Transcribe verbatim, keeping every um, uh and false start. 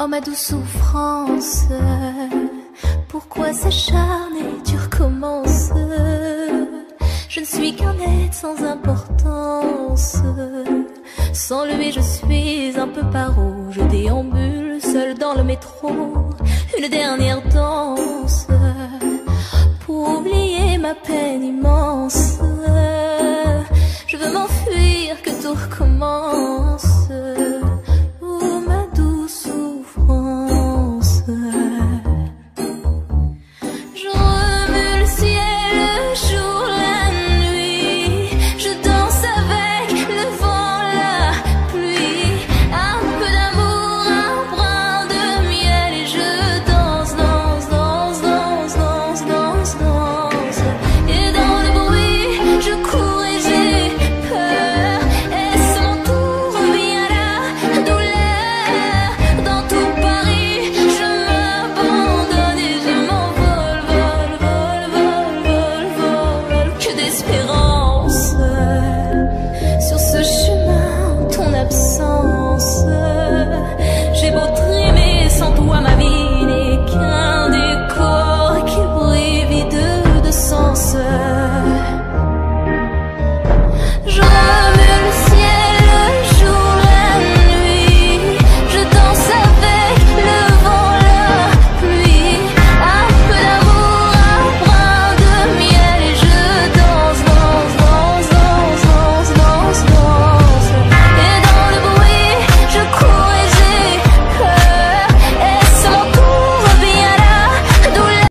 Oh ma douce souffrance, pourquoi s'acharner, tu recommences? Je ne suis qu'un être sans importance. Sans lui je suis un peu paro. Je déambule seul dans le métro. Une dernière danse pour oublier ma peine immense. Je veux m'enfuir, que tout recommence.